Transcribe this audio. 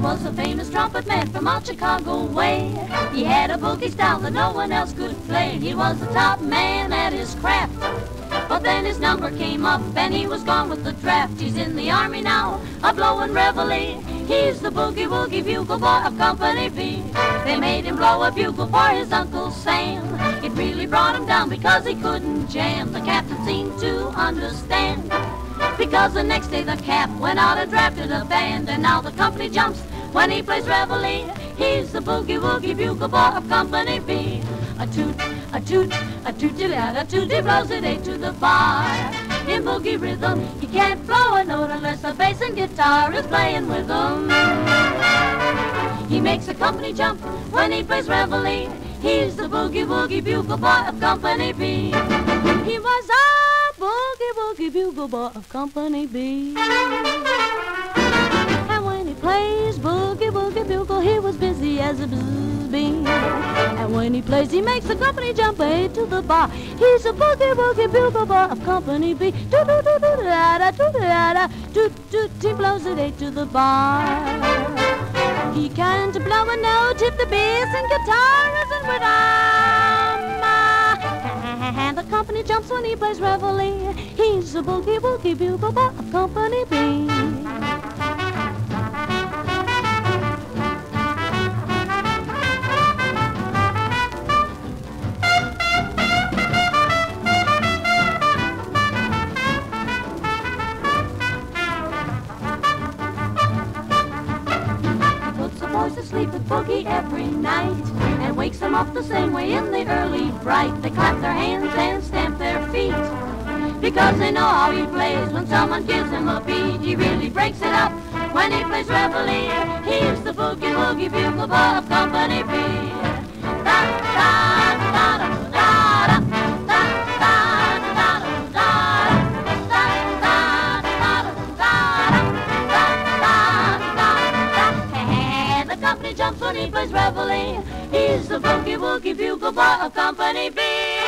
was a famous trumpet man from out Chicago way. He had a boogie style that no one else could play. He was the top man at his craft. But then his number came up and he was gone with the draft. He's in the army now, a-blowin' reveille. He's the boogie-woogie bugle boy of Company B. They made him blow a bugle for his Uncle Sam. It really brought him down because he couldn't jam. The captain seemed to understand, because the next day the cap went out and drafted a band. And now the company jumps when he plays reveille. He's the boogie-woogie bugle boy of Company B. A toot, a toot, a tooty-la-da toot, he blows it eight to the bar. In boogie rhythm, he can't blow a note unless the bass and guitar is playing with him. He makes a company jump when he plays reveille. He's the boogie-woogie bugle boy of Company B. He was a boogie-woogie bugle boy of Company B. And when he plays boogie-woogie bugle, he was busy as a bee. And when he plays, he makes the company jump eight to the bar. He's a boogie-woogie bugle boy of Company B. Do-do-do-do-da-da, do-da-da, do-do, he blows it eight to the bar. He can't blow a note if the bass and guitar isn't with him. And the company jumps when he plays reveille. He's a boogie-woogie bugle boy of Company B. Boys to sleep with boogie every night and wakes them up the same way in the early bright. They clap their hands and stamp their feet because they know how he plays. When someone gives him a beat, he really breaks it up when he plays reveille. He's the boogie-woogie bugle boy of Company B. Jumps when he plays reveille. He's the boogie-woogie bugle boy of Company B.